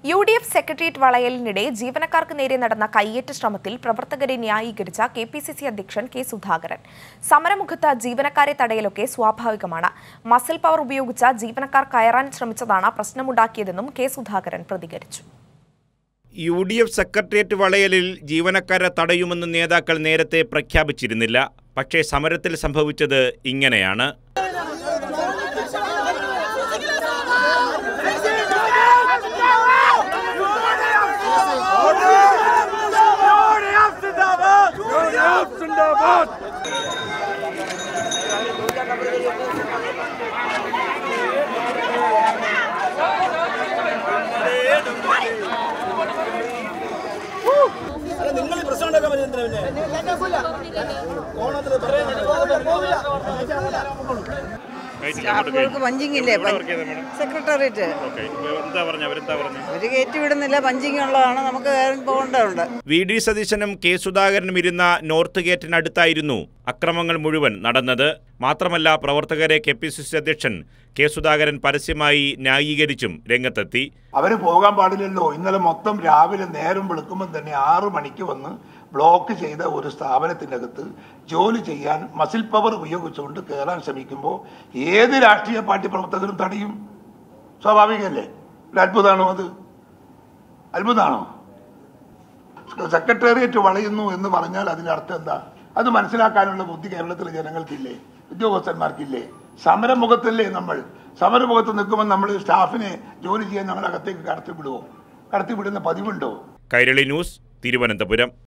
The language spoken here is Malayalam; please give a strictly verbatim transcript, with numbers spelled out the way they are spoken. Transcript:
യു ഡി എഫ് സെക്രട്ടേറിയറ്റ് വളയലിനിടെ ജീവനക്കാർക്ക് നേരെ നടന്ന കയ്യേറ്റ ശ്രമത്തിൽ പ്രവർത്തകരെ ന്യായീകരിച്ച കെ പി സി സി അധ്യക്ഷൻ കെ സുധാകരൻ. സമരമുഖത്ത് ജീവനക്കാരെ തടയലൊക്കെ സ്വാഭാവികമാണ്. മസിൽ പവർ ഉപയോഗിച്ച ജീവനക്കാർ കയറാൻ ശ്രമിച്ചതാണ് പ്രശ്നമുണ്ടാക്കിയതെന്നും കെ സുധാകരൻ പ്രതികരിച്ചു. യു ഡി എഫ് സെക്രട്ടേറിയറ്റ് വളയലിൽ ജീവനക്കാരെ തടയുമെന്ന് നേതാക്കൾ നേരത്തെ പ്രഖ്യാപിച്ചിരുന്നില്ല. പക്ഷേ സമരത്തിൽ സംഭവിച്ചത് ഇങ്ങനെയാണ്. പഞ്ചിങ്ങില്ലേ സെക്രട്ടേറിയറ്റ് അവര് കയറ്റി വിടുന്നില്ല, പഞ്ചിങ് ഉള്ളതാണ്, നമുക്ക് പോകേണ്ടതുണ്ട്. വി ഡി സതീശനും കെ സുധാകരനും ഇരുന്ന നോർത്ത് ഗേറ്റിനടുത്തായിരുന്നു അക്രമങ്ങൾ മുഴുവൻ നടന്നത്. മാത്രമല്ല, പ്രവർത്തകരെ കെ പി സി സി അധ്യക്ഷൻ കെ സുധാകരൻ പരസ്യമായി ന്യായീകരിച്ചും രംഗത്തെത്തി. അവര് പോകാൻ പാടില്ലല്ലോ. ഇന്നലെ മൊത്തം രാവിലെ നേരം വെളുക്കുമ്പോൾ തന്നെ ആറു മണിക്ക് വന്ന് ബ്ലോക്ക് ചെയ്ത ഒരു സ്ഥാപനത്തിൻ്റെ അകത്ത് ജോലി ചെയ്യാൻ മസിൽ പവർ ഉപയോഗിച്ചുകൊണ്ട് കയറാൻ ശ്രമിക്കുമ്പോൾ ഏത് രാഷ്ട്രീയ പാർട്ടി പ്രവർത്തകരും തടയും. സ്വാഭാവികമല്ലേ? ഒരു അത്ഭുതമാണോ അത്? അത്ഭുതമാണോ? സെക്രട്ടേറിയറ്റ് വളയുന്നു എന്ന് പറഞ്ഞാൽ അതിന്റെ അർത്ഥം എന്താ? അത് മനസ്സിലാക്കാനുള്ള ബുദ്ധി കേരളത്തിലെ ജനങ്ങൾക്കില്ലേ? ഉദ്യോഗസ്ഥന്മാർക്കില്ലേ? സമരമുഖത്തല്ലേ നമ്മൾ? സമരമുഖത്ത് നിൽക്കുമ്പോൾ നമ്മൾ സ്റ്റാഫിനെ ജോലി ചെയ്യാൻ നമ്മൾ അകത്തേക്ക് കടത്തിവിടുവോ? കടത്തിവിടുന്ന പതിവുണ്ടോ? കൈരളി ന്യൂസ്, തിരുവനന്തപുരം.